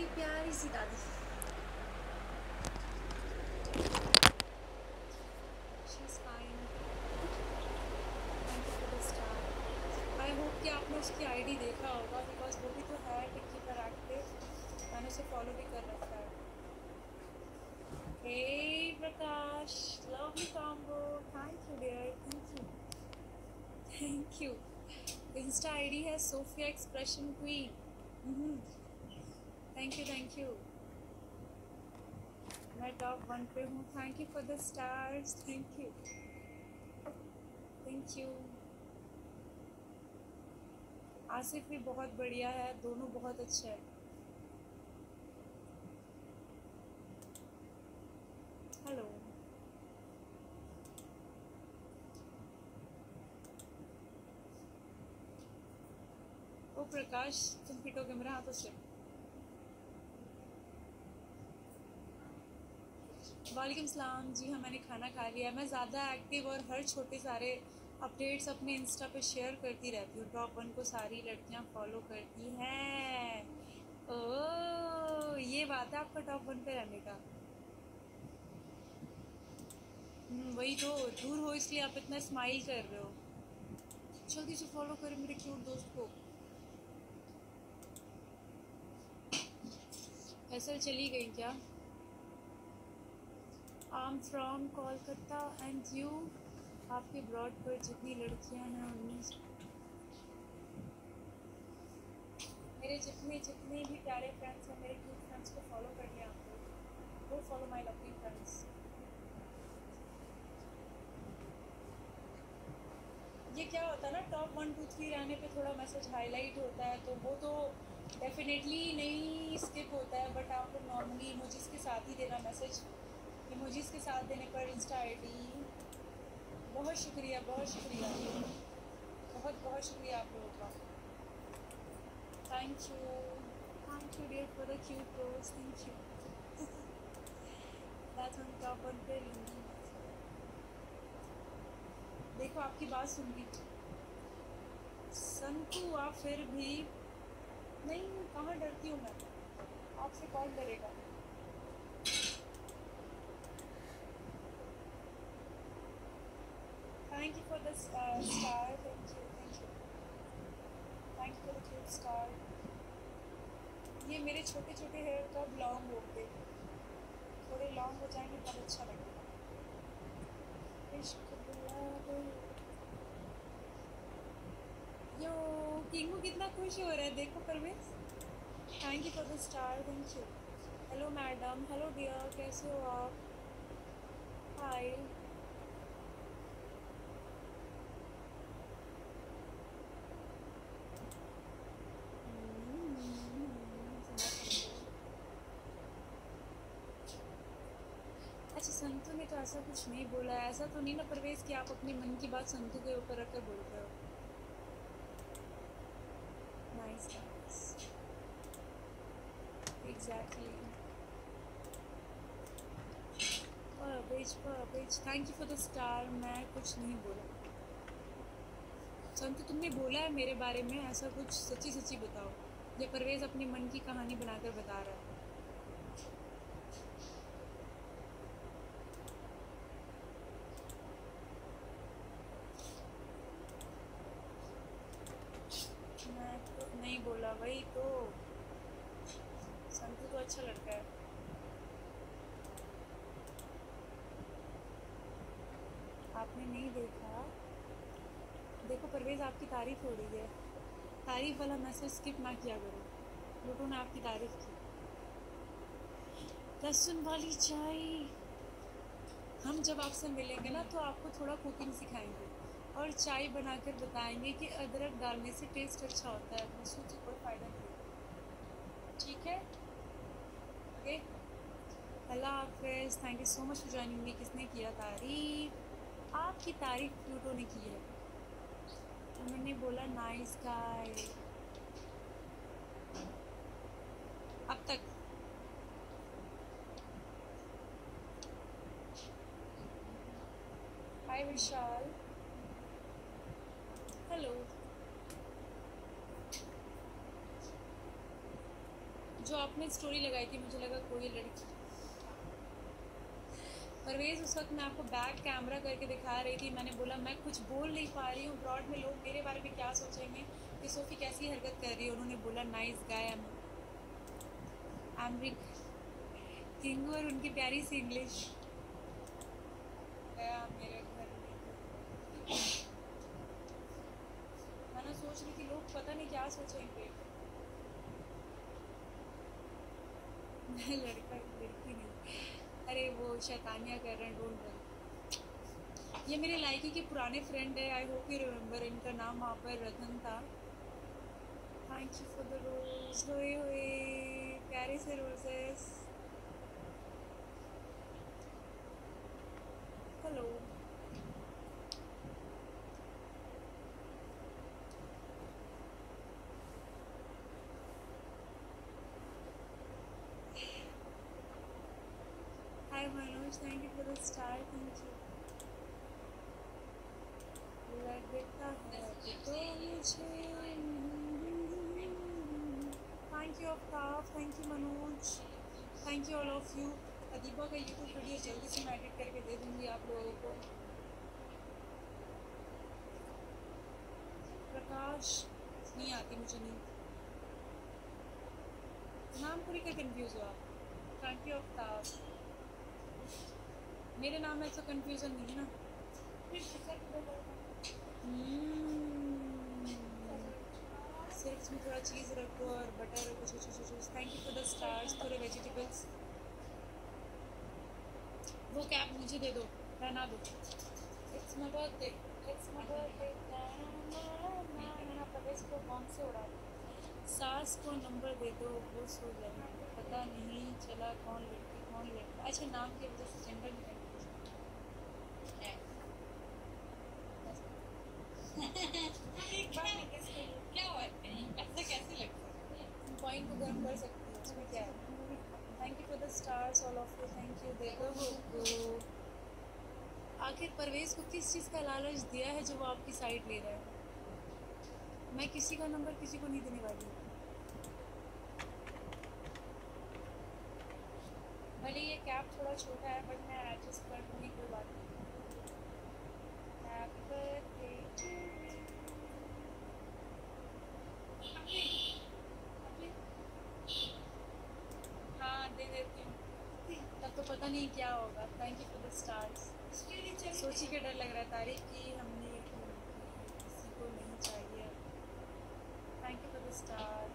प्यारी सी दादी। She is fine. Thank you for the star. I hope कि आपने उसकी आईडी देखा होगा बिकॉज वो भी तो है टिक्की पर एक्टिव। मैंने उसे फॉलो भी कर रखा है। Hey Prakash, lovely combo. Thank you dear, thank you, thank you. Insta ID है Sophia expression queen. Thank you, thank you. मैं टॉप 1 पे हूँ। Thank you for the stars. Thank you, thank you. Asif भी बहुत बढ़िया है, दोनों बहुत अच्छे हैं। हेलो। ओ प्रकाश, तुम पिटोगे मेरे हाथों से। वालेकुम सलाम जी। हाँ, मैंने खाना खा लिया। मैं ज़्यादा एक्टिव और हर छोटे सारे अपडेट्स अपने इंस्टा पे शेयर करती रहती हूँ। टॉप 1 को सारी लड़कियाँ फॉलो करती हैं। ओह, ये बात है आपका टॉप 1 पे रहने का। वही तो, दूर हो इसलिए आप इतना स्माइल कर रहे हो। जल्दी से फॉलो करें मेरे क्यूट दोस्त को। फैसल चली गई क्या? I am from Kolkata and you. आपके ब्रॉड पर जितनी लड़कियां हैं उनमें मेरे जितने जितने भी प्यारे फ्रेंड्स हैं, मेरे क्यूट फ्रेंड्स को फॉलो कर लिया आप लोग। Go follow my lovely friends. ये क्या होता है ना, टॉप 1 2 3 रहने पे थोड़ा मैसेज हाईलाइट होता है, तो वो तो डेफिनेटली नहीं स्किप होता है। बट आप लोग नॉर्मली इमोजीज के साथ ही देना मैसेज। इमोजीज के साथ देने पर इंस्टा आईडी। बहुत शुक्रिया, बहुत शुक्रिया, बहुत बहुत शुक्रिया आप लोगों का। Thank you, thank you dear for the cute rose. Thank you. That's on top 1 पे लूँगी। देखो आपकी बात सुन ली संतु। आप फिर भी नहीं, कहाँ डरती हूँ मैं, आपसे कौन डरेगा। Thank you for the star. Thank you, thank you, thank you for the cute star. ये मेरे छोटे छोटे हेयर कब लॉन्ग होंगे? थोड़े लॉन्ग हो जाएंगे तब अच्छा लगेगा। इश्क गुलाब। यो, किंगू कितना खुश हो रहा है, देखो Parvez. Thank you for the star, thank you. Hello madam, hello dear, कैसे हो आप? हाय। अच्छा, संतु ने तो ऐसा कुछ नहीं बोला है। ऐसा तो नहीं ना परवेज कि आप अपने मन की बात संतु के ऊपर रखकर बोल रहे हो। Nice, nice, exactly. Parvez, thank you for the star. मैं कुछ नहीं बोला। संतु, तुमने बोला है मेरे बारे में ऐसा कुछ? सच्ची सच्ची बताओ। ये परवेज अपने मन की कहानी बनाकर बता रहा है। मैं तो नहीं बोला, वही तो। संतु तो अच्छा लड़का है। आपने नहीं देखा? देखो परवेज, आपकी तारीफ हो रही है। तारीफ वाला मैसेज स्किप ना किया करो। लूटो ने आपकी तारीफ की। लहसुन वाली चाय। हम जब आपसे मिलेंगे ना तो आपको थोड़ा कुकिंग सिखाएंगे और चाय बनाकर बताएंगे कि अदरक डालने से टेस्ट अच्छा होता है, लहसुन से कोई फ़ायदा नहीं होता। ठीक है, ओके। अल्लाह हाफिज़। Thank you so much for joining me. किसने किया तारीफ? आपकी तारीफ प्लूटो ने की है। मैंने बोला नाइस गाय अब तक। Hi Vishal, hello. जो आपने स्टोरी लगाई थी मुझे लगा कोई लड़की। परवेज़ उस वक्त मैं आपको बैक कैमरा करके दिखा रही थी, मैंने बोला मैं कुछ बोल नहीं पा रही हूँ, ब्रॉड में लोग मेरे बारे में क्या सोचेंगे कि सोफ़ी कैसी हरकत कर रही है। उन्होंने बोला नाइस गाय एमरिक किंगू और उनकी प्यारी सी इंग्लिश। गया मेरे घर में मैं ना सोच रही थी लोग पता नहीं क्या सोचेंगे। मैं लड़का लड़की नहीं, अरे वो शैतानियाँ कर रहे हैं, डोंट वरी। ये मेरे लाइकी के पुराने फ्रेंड है, आई होप यू रिमेंबर। इनका नाम वहाँ पर रतन था। Thank you for the rose. होए होए प्यारे से roses. Hello hi Manoj, thank you for the star, thank you. लगता है तो मुझे। Thank you Aftab, thank you Manoj, thank you all of you. Adiba का यूट्यूब वीडियो जल्दी से मैं एडिट करके दे दूँगी आप लोगों को। प्रकाश नहीं आती मुझे, नहीं नाम को लेकर कंफ्यूज हो आप। Thank you Aftab. मेरे नाम में तो कंफ्यूजन नहीं है ना। सिर्फ में थोड़ा चीज़ रखो और बटर कुछ कुछ कुछ कुछ। Thank you for the stars, थोड़े वेजिटेबल्स। वो कैप मुझे दे दो, पहना दो। It's my birthday, it's my birthday. Parvez को बॉम्ब से उड़ा दो। सास को नंबर दे दो, वो सो जाए। पता नहीं चला कौन लड़की कौन लड़का। अच्छा नाम की वजह से जेंडर में कंफ्यूजन है। क्या बात नहीं, ऐसा कैसे लगता है? तुम पॉइंट को गर्म कर सकती हो, उसमें क्या है। Thank you for the stars all of you, thank you. दे दो वो। आखिर परवेज़ को किस चीज़ का लालच दिया है जो वो आपकी साइड ले रहा है। मैं किसी का नंबर किसी को नहीं देने वाली हूँ। भले ये कैप थोड़ा छोटा है बट मैं एडजस्ट कर दूँगी, कोई बात नहीं। Happy birthday to you. हाँ दे देती हूँ, तब तो पता नहीं क्या होगा। Thank you for the stars. सोची के डर लग रहा है, तारीफ की हमने किसी को नहीं चाहिए। Thank you for the star.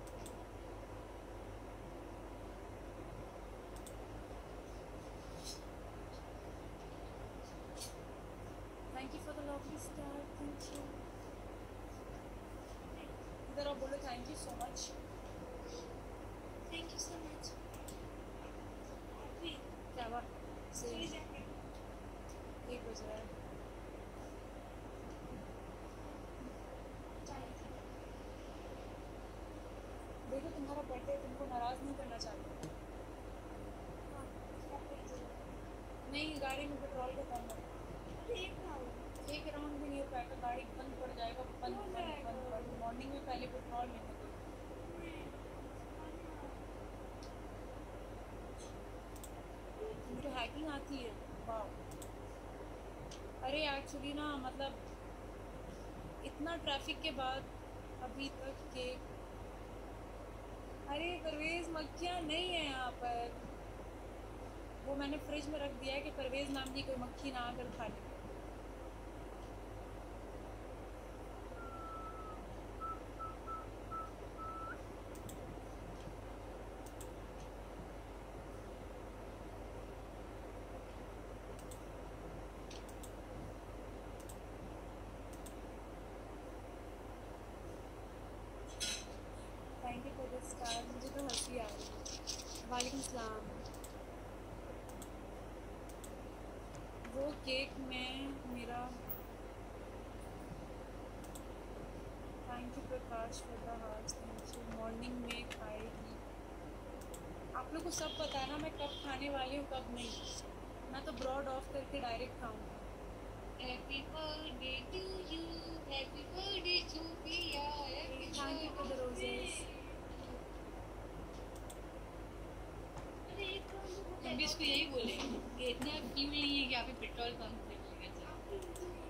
Thank you for the lovely star, thank you. इधर आप बोलो thank you so much. Thank you so much. क्या बात सही। 1 बज रहा है। देखो तुम्हारा बर्थडे, तुमको नाराज़ नहीं करना चाहते। नहीं गाड़ी में पेट्रोल खत्म है। एक राउंड भी नहीं हो पाएगा, गाड़ी बंद पड़ जाएगा। बंद मॉर्निंग में पहले पेट्रोल लेने दो। मुझे हैकिंग आती है, वाह। अरे एक्चुअली ना मतलब इतना ट्रैफिक के बाद अभी तक के। अरे परवेज़ मक्खियाँ नहीं है यहाँ पर, वो मैंने फ्रिज में रख दिया है कि परवेज़ नाम की कोई मक्खी ना आकर खा ले। Thank you for the star. मुझे तो हंसी आ रही है। वालेकुम सलाम। वो केक में मेरा। Thank you Prakash for the heart, thank you. Morning में खाएगी। आप लोग को सब पता है ना मैं कब खाने वाली हूँ कब नहीं। मैं तो ब्रॉड ऑफ करके डायरेक्ट खाऊंगी। Happy birthday to you, happy birthday to Piya, thank you for the roses. Police को यही बोलेंगे कि इतना फ्यूल नहीं है कि आप पेट्रोल पंप पे लेकर जाओ।